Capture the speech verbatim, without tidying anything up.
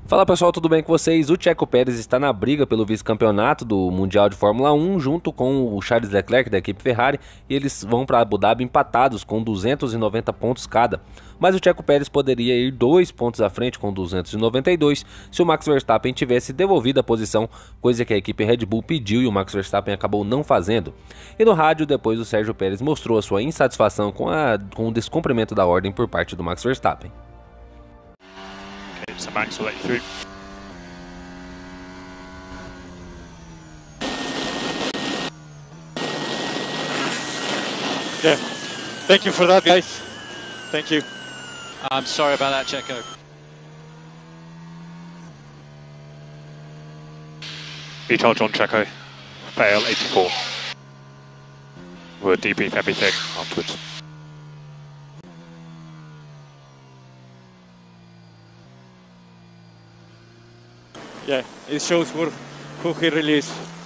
Fala pessoal, tudo bem com vocês? O Checo Pérez está na briga pelo vice-campeonato do Mundial de Fórmula um junto com o Charles Leclerc da equipe Ferrari, e eles vão para Abu Dhabi empatados com duzentos e noventa pontos cada. Mas o Checo Pérez poderia ir dois pontos à frente com duzentos e noventa e dois se o Max Verstappen tivesse devolvido a posição, coisa que a equipe Red Bull pediu e o Max Verstappen acabou não fazendo. E no rádio depois o Sérgio Pérez mostrou a sua insatisfação com, a, com o descumprimento da ordem por parte do Max Verstappen. So Max will let you through. Yeah, thank you for that, guys. Thank you. I'm sorry about that, Checo. Recharge on Checo. Fail eighty-four. We'll debrief everything afterwards. Yeah, it shows who, who he really is.